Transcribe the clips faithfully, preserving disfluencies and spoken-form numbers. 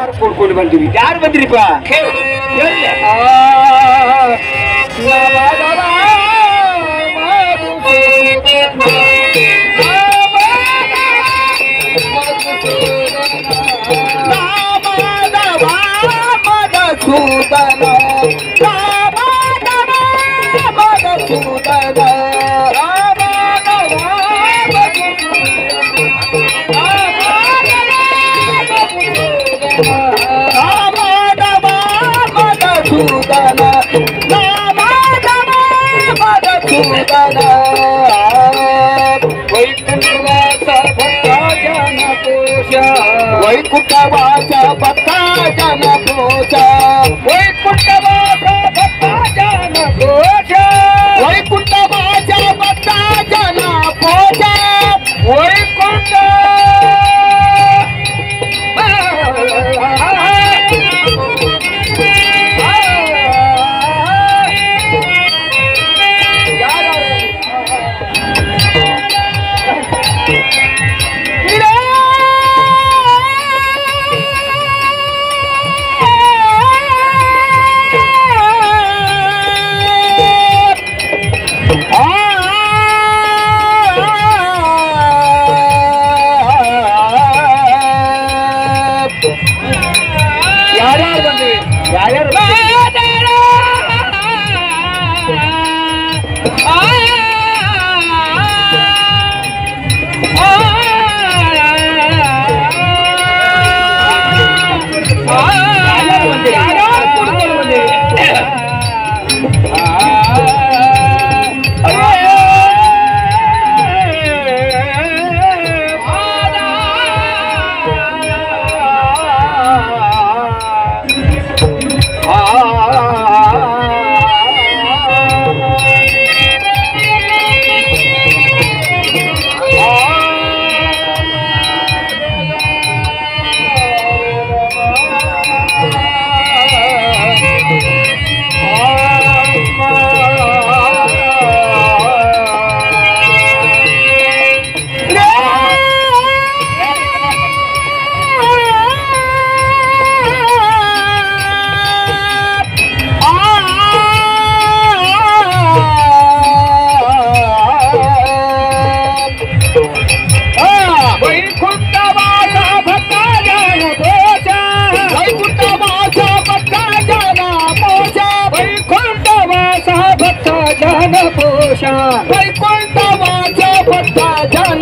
ಹಾರ ಕೊಡ್ಕೊಂಡು ಬಂದಿವಿ. ಯಾರು ಬಂದ್ರಿಪ್ಪ? ಸೂತನ ಸೂತನ ವೈಕುಂಠವಾಸ ಭಕ್ತ ಜನ ಕೋಶ ವೈಕುಂಠವಾಸ ಭಕ್ತ ಜನ ಕೋಶ ವೈಕುಂಠವಾಸ ಭಕ್ತ ಜನ ಕೋಶ ವೈಕುಂಠ ವೈಕುಂಠವಾಸ ಭಕ್ತ ಜನ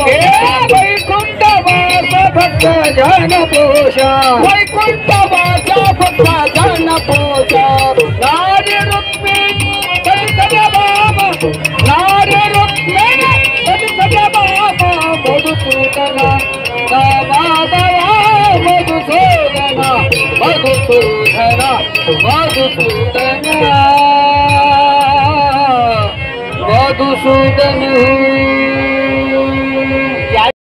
ಪೋಷ ವೈಕುಂಠವಾಸ ಭಕ್ತ ಜನ ಪೋಷ ವೈಕುಂಠವಾಸ ಭಕ್ತ ಜನ ಪೋಷ ನಾರಿ ರುಕ್ಮಿಣಿ ಸರಿಸದ ಬಾಮ ನಾರಿ ರುಕ್ಮಿಣಿ ಸರಿಸದ ಬಾಮ ಮಧುಸೂದನ ಮಾಧವ ಮಧುಸೂದನ ಮಧುಸೂದನ ಮಧುಸೂದನ ಮಧುಸೂದನ